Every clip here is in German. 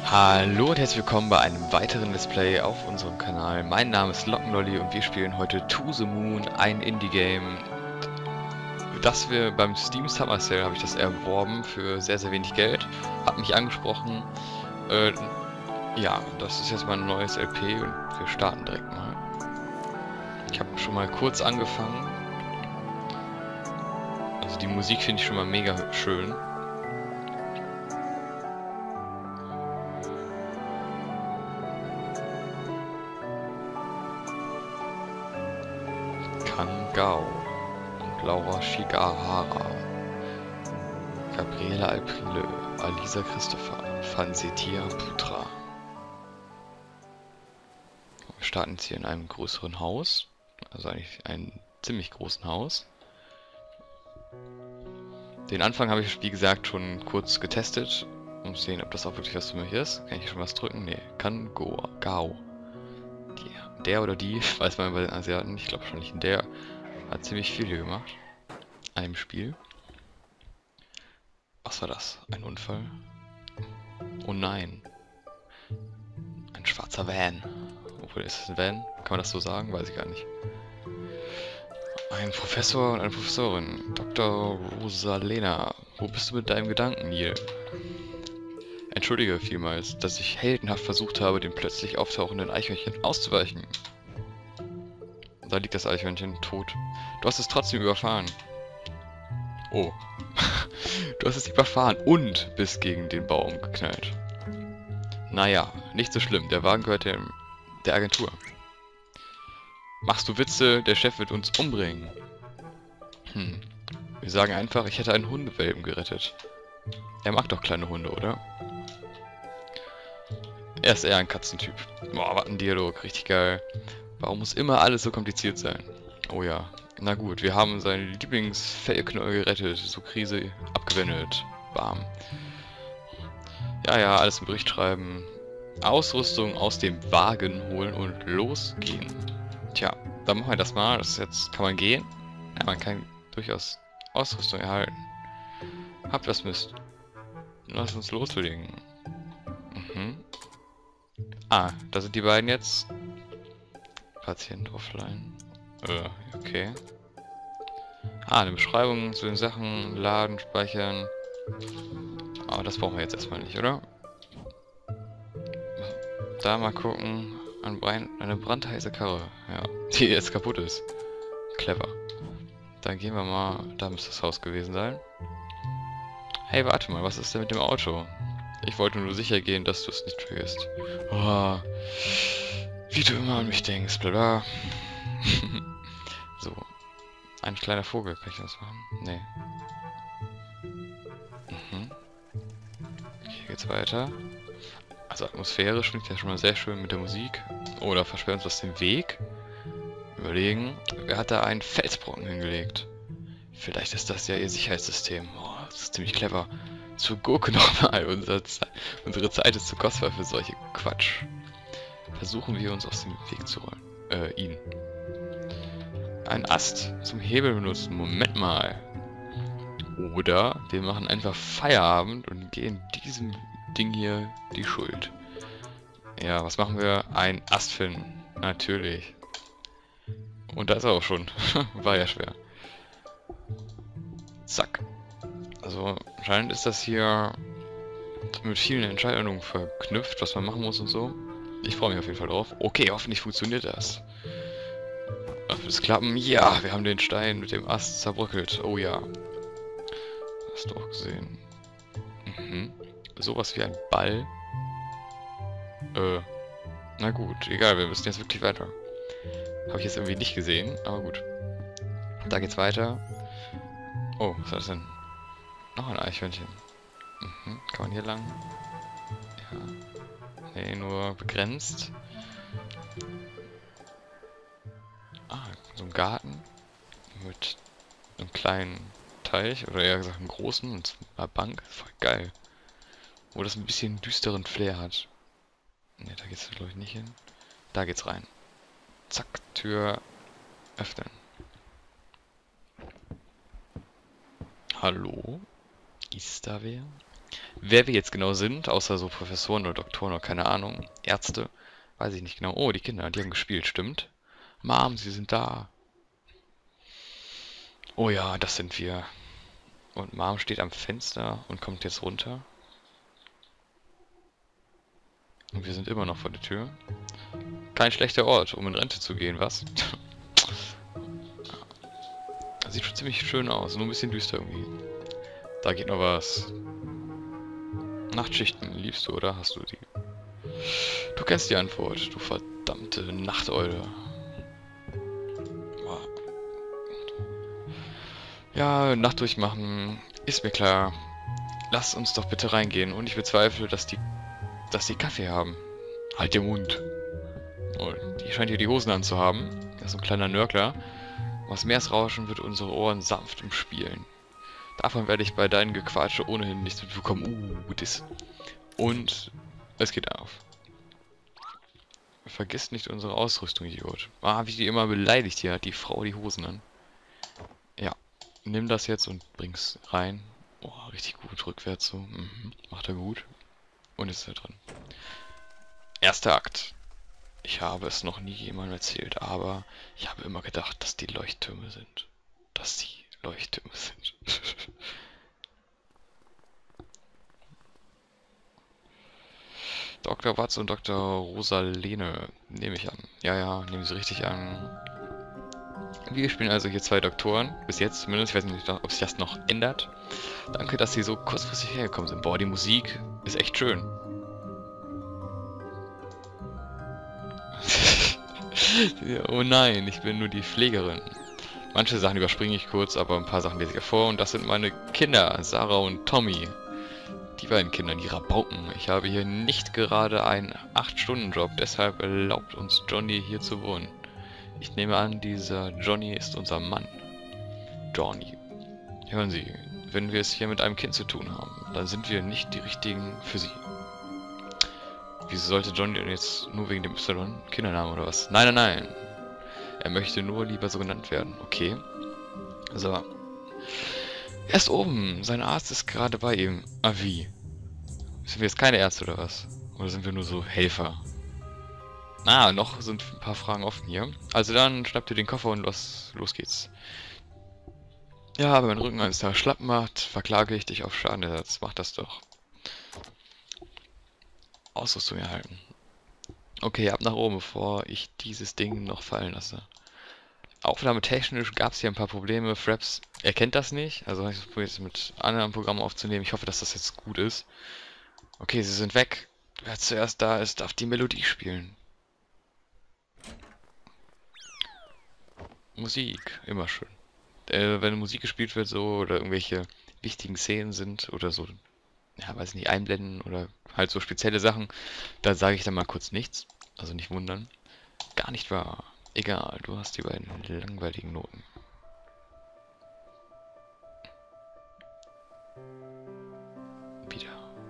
Hallo und herzlich willkommen bei einem weiteren Let's Play auf unserem Kanal. Mein Name ist Lockenlolly und wir spielen heute To The Moon, ein Indie-Game. Das wir beim Steam Summer Sale habe ich das erworben für sehr, sehr wenig Geld. Hat mich angesprochen. Ja, das ist jetzt mein neues LP und wir starten direkt mal. Ich habe schon mal kurz angefangen. Also die Musik finde ich schon mal mega schön. Gao und Laura Shigahara, Gabriela Alprile, Alisa Christopher, Fansetia Putra. Wir starten jetzt hier in einem größeren Haus, also eigentlich einem ziemlich großen Haus. Den Anfang habe ich, wie gesagt, schon kurz getestet, um zu sehen, ob das auch wirklich was für mich ist. Kann ich hier schon was drücken? Nee, kann Gao. Der oder die, weiß man bei den Asiaten, ich glaube schon nicht, der hat ziemlich viel hier gemacht. Einem Spiel. Was war das? Ein Unfall? Oh nein. Ein schwarzer Van. Obwohl, ist das ein Van? Kann man das so sagen? Weiß ich gar nicht. Ein Professor und eine Professorin. Dr. Rosalena. Wo bist du mit deinem Gedanken, Neil? Entschuldige vielmals, dass ich heldenhaft versucht habe, dem plötzlich auftauchenden Eichhörnchen auszuweichen. Da liegt das Eichhörnchen tot. Du hast es trotzdem überfahren. Oh. Du hast es überfahren und bist gegen den Baum geknallt. Naja, nicht so schlimm. Der Wagen gehört der Agentur. Machst du Witze? Der Chef wird uns umbringen. Wir sagen einfach, ich hätte einen Hundewelpen gerettet. Er mag doch kleine Hunde, oder? Er ist eher ein Katzentyp. Boah, was ein Dialog. Richtig geil. Warum muss immer alles so kompliziert sein? Oh ja. Na gut, wir haben seinen Lieblingsfellknäuel gerettet. So Krise abgewendet. Bam. Ja, alles im Bericht schreiben. Ausrüstung aus dem Wagen holen und losgehen. Tja, dann machen wir das mal. Das ist jetzt, kann man gehen? Ja, man kann durchaus Ausrüstung erhalten. Habt was Mist. Lass uns loslegen. Ah, da sind die beiden jetzt. Patient offline. Okay. Ah, eine Beschreibung zu den Sachen, laden, speichern. Aber das brauchen wir jetzt erstmal nicht, oder? Da mal gucken. Eine brandheiße Karre. Ja, die jetzt kaputt ist. Clever. Dann gehen wir mal. Da müsste das Haus gewesen sein. Hey, warte mal, was ist denn mit dem Auto? Ich wollte nur sicher gehen, dass du es nicht vergisst. Oh, wie du immer an mich denkst, bla. So. Ein kleiner Vogel, kann ich das machen? Nee. Hier geht's weiter. Also atmosphärisch finde ich das schon mal sehr schön mit der Musik. Oh, da versperren uns das den Weg. Überlegen, wer hat da einen Felsbrocken hingelegt? Vielleicht ist das ja ihr Sicherheitssystem. Oh, das ist ziemlich clever. Zur Gurke nochmal. Unsere Zeit ist zu kostbar für solche Quatsch. Versuchen wir uns aus dem Weg zu rollen. Ihn. Ein Ast zum Hebel benutzen. Moment mal. Oder wir machen einfach Feierabend und gehen diesem Ding hier die Schuld. Ja, was machen wir? Ein Ast finden. Natürlich. Und da ist er auch schon. War ja schwer. Zack. Also anscheinend ist das hier mit vielen Entscheidungen verknüpft, was man machen muss und so. Ich freue mich auf jeden Fall drauf. Okay, hoffentlich funktioniert das. Wird es klappen? Ja, wir haben den Stein mit dem Ast zerbröckelt. Oh ja. Hast du auch gesehen. Sowas wie ein Ball. Na gut, egal, wir müssen jetzt wirklich weiter. Habe ich jetzt irgendwie nicht gesehen, aber gut. Da geht's weiter. Oh, was ist das denn? Noch ein Eichhörnchen. Kann man hier lang? Ja. Nee, nur begrenzt. Ah, so ein Garten. Mit einem kleinen Teich. Oder eher gesagt einem großen. Und einer Bank. Voll geil. Wo das ein bisschen düsteren Flair hat. Ne, da geht's glaube ich nicht hin. Da geht's rein. Zack, Tür öffnen. Hallo? Ist da wer? Wer wir jetzt genau sind, außer so Professoren oder Doktoren oder keine Ahnung, Ärzte, weiß ich nicht genau. Oh, die Kinder, die haben gespielt, stimmt. Mom, sie sind da. Oh ja, das sind wir. Und Mom steht am Fenster und kommt jetzt runter. Und wir sind immer noch vor der Tür. Kein schlechter Ort, um in Rente zu gehen, was? Sieht schon ziemlich schön aus, nur ein bisschen düster irgendwie. Da geht noch was. Nachtschichten liebst du, oder? Hast du die? Du kennst die Antwort, du verdammte Nachteule. Ja, Nacht durchmachen, ist mir klar. Lass uns doch bitte reingehen. Und ich bezweifle, dass die Kaffee haben. Halt den Mund. Oh, die scheint hier die Hosen anzuhaben. Das ist so ein kleiner Nörgler. Was Meeresrauschen wird unsere Ohren sanft umspielen. Davon werde ich bei deinen Gequatsche ohnehin nichts mitbekommen. Das. Und es geht auf. Vergiss nicht unsere Ausrüstung, Idiot. Ah, wie die immer beleidigt hier hat, die Frau die Hosen an. Ja, nimm das jetzt und bring's rein. Oh, richtig gut, rückwärts so. Macht er gut. Und jetzt ist er dran. Erster Akt. Ich habe es noch nie jemandem erzählt, aber ich habe immer gedacht, dass die Leuchttürme sind. Dass sie Leuchttürme sind. Dr. Watts und Dr. Rosalene, nehme ich an. Ja, ja, nehmen Sie richtig an. Wir spielen also hier zwei Doktoren, bis jetzt zumindest. Ich weiß nicht, ob sich das noch ändert. Danke, dass Sie so kurzfristig hergekommen sind. Boah, die Musik ist echt schön. Ja, oh nein, ich bin nur die Pflegerin. Manche Sachen überspringe ich kurz, aber ein paar Sachen lese ich vor. Und das sind meine Kinder, Sarah und Tommy. Die beiden Kinder, die Rabauken. Ich habe hier nicht gerade einen 8-Stunden-Job, deshalb erlaubt uns Johnny hier zu wohnen. Ich nehme an, dieser Johnny ist unser Mann. Johnny. Hören Sie, wenn wir es hier mit einem Kind zu tun haben, dann sind wir nicht die richtigen für Sie. Wieso sollte Johnny denn jetzt nur wegen dem Y Kindernamen oder was? Nein, nein, nein. Er möchte nur lieber so genannt werden. Okay. So. Er ist oben. Sein Arzt ist gerade bei ihm. Ah, wie? Sind wir jetzt keine Ärzte oder was? Oder sind wir nur so Helfer? Ah, noch sind ein paar Fragen offen hier. Also dann schnapp dir den Koffer und los geht's. Ja, wenn mein Rücken eines Tages schlapp macht, verklage ich dich auf Schadenersatz. Mach das doch. Ausrüstung erhalten. Okay, ab nach oben, bevor ich dieses Ding noch fallen lasse. Aufnahmetechnisch gab es hier ein paar Probleme. Fraps erkennt das nicht. Also habe ich probiert, es mit anderen Programmen aufzunehmen. Ich hoffe, dass das jetzt gut ist. Okay, sie sind weg. Wer zuerst da ist, darf die Melodie spielen. Musik, immer schön. Wenn Musik gespielt wird so oder irgendwelche wichtigen Szenen sind oder so, ja, weiß nicht, einblenden oder halt so spezielle Sachen, da sage ich dann mal kurz nichts. Also nicht wundern. Gar nicht wahr. Egal, du hast die beiden langweiligen Noten. Wieder.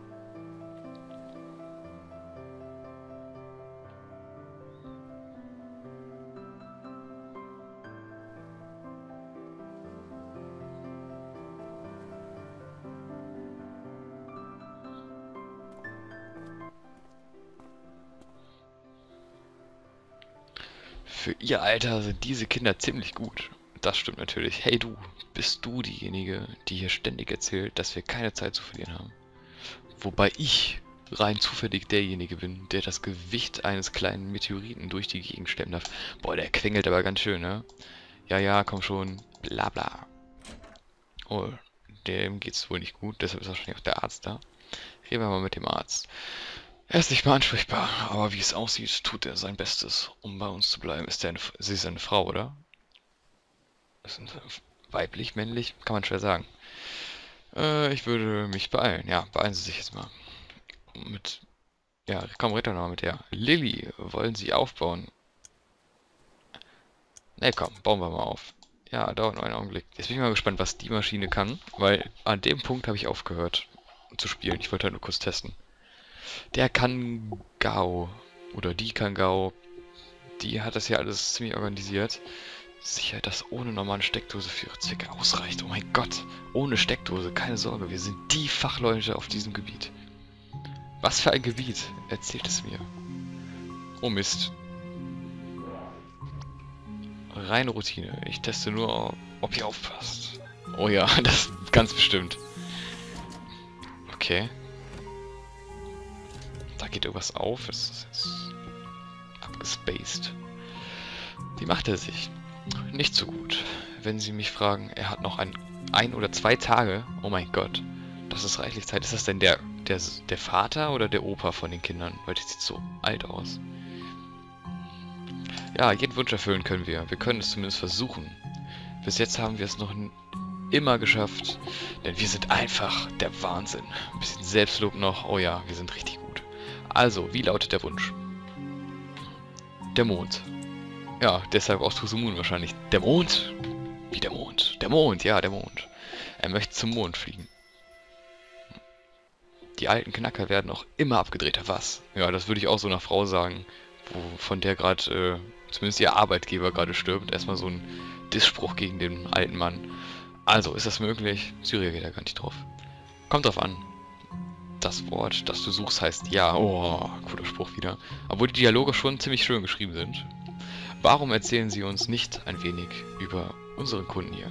Für ihr Alter sind diese Kinder ziemlich gut. Das stimmt natürlich. Hey du, bist du diejenige, die hier ständig erzählt, dass wir keine Zeit zu verlieren haben? Wobei ich rein zufällig derjenige bin, der das Gewicht eines kleinen Meteoriten durch die Gegend stemmen darf. Boah, der quengelt aber ganz schön, ne? Ja, ja, komm schon. Bla bla. Oh, dem geht's wohl nicht gut, deshalb ist wahrscheinlich auch der Arzt da. Reden wir mal mit dem Arzt. Er ist nicht mehr ansprechbar, aber wie es aussieht, tut er sein Bestes, um bei uns zu bleiben. Sie ist eine Frau, oder? Ist weiblich, männlich? Kann man schwer sagen. Ich würde mich beeilen. Ja, beeilen Sie sich jetzt mal. Ja, komm, red doch noch mit der. Lilly, wollen Sie aufbauen? Ne, komm, bauen wir mal auf. Ja, dauert nur einen Augenblick. Jetzt bin ich mal gespannt, was die Maschine kann, weil an dem Punkt habe ich aufgehört zu spielen. Ich wollte halt nur kurz testen. Der Kangao oder die Kangao, die hat das ja alles ziemlich organisiert. Sicher, dass ohne normale Steckdose für ihre Zwecke ausreicht. Oh mein Gott. Ohne Steckdose, keine Sorge. Wir sind die Fachleute auf diesem Gebiet. Was für ein Gebiet? Erzählt es mir. Oh Mist. Reine Routine. Ich teste nur, ob ihr aufpasst. Oh ja, das ganz bestimmt. Okay. Da geht irgendwas auf. Es ist jetzt abgespaced. Wie macht er sich? Nicht so gut. Wenn Sie mich fragen, er hat noch ein oder 2 Tage. Oh mein Gott. Das ist reichlich Zeit. Ist das denn der Vater oder der Opa von den Kindern? Weil der sieht so alt aus. Ja, jeden Wunsch erfüllen können wir. Wir können es zumindest versuchen. Bis jetzt haben wir es noch immer geschafft. Denn wir sind einfach der Wahnsinn. Ein bisschen Selbstlob noch. Oh ja, wir sind richtig gut. Also, wie lautet der Wunsch? Der Mond. Ja, deshalb aus To the Moon wahrscheinlich. Der Mond? Wie der Mond? Der Mond, ja, der Mond. Er möchte zum Mond fliegen. Die alten Knacker werden auch immer abgedrehter. Was? Ja, das würde ich auch so einer Frau sagen, von der gerade, zumindest ihr Arbeitgeber gerade stirbt. Erstmal so ein Dissspruch gegen den alten Mann. Also, ist das möglich? Sie reagiert ja gar nicht drauf. Kommt drauf an. Das Wort, das du suchst, heißt ja. Oh, cooler Spruch wieder. Obwohl die Dialoge schon ziemlich schön geschrieben sind. Warum erzählen Sie uns nicht ein wenig über unseren Kunden hier?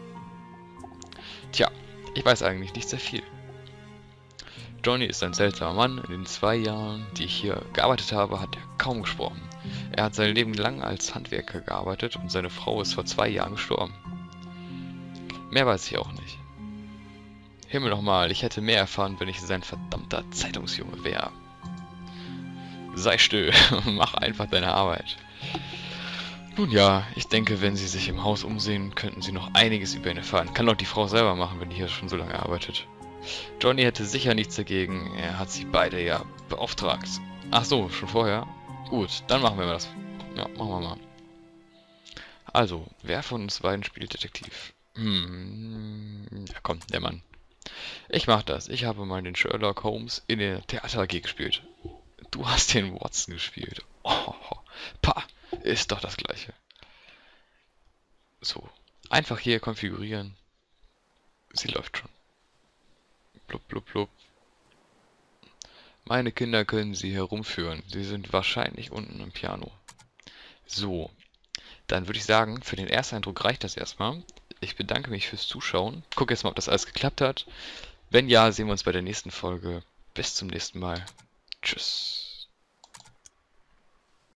Tja, ich weiß eigentlich nicht sehr viel. Johnny ist ein seltsamer Mann. In den 2 Jahren, die ich hier gearbeitet habe, hat er kaum gesprochen. Er hat sein Leben lang als Handwerker gearbeitet und seine Frau ist vor 2 Jahren gestorben. Mehr weiß ich auch nicht. Himmel nochmal, ich hätte mehr erfahren, wenn ich sein verdammter Zeitungsjunge wäre. Sei still, mach einfach deine Arbeit. Nun ja, ich denke, wenn Sie sich im Haus umsehen, könnten Sie noch einiges über ihn erfahren. Kann doch die Frau selber machen, wenn die hier schon so lange arbeitet. Johnny hätte sicher nichts dagegen, er hat sie beide ja beauftragt. Ach so, schon vorher? Gut, dann machen wir das. Ja, machen wir mal. Also, wer von uns beiden spielt Detektiv? Ja komm, der Mann. Ich mach das. Ich habe mal den Sherlock Holmes in der Theater AG gespielt. Du hast den Watson gespielt. Oh, pah, ist doch das Gleiche. So, einfach hier konfigurieren. Sie läuft schon. Blub, blub, blub. Meine Kinder können Sie herumführen. Sie sind wahrscheinlich unten im Piano. So, dann würde ich sagen, für den Ersteindruck reicht das erstmal. Ich bedanke mich fürs Zuschauen. Guck jetzt mal, ob das alles geklappt hat. Wenn ja, sehen wir uns bei der nächsten Folge. Bis zum nächsten Mal. Tschüss.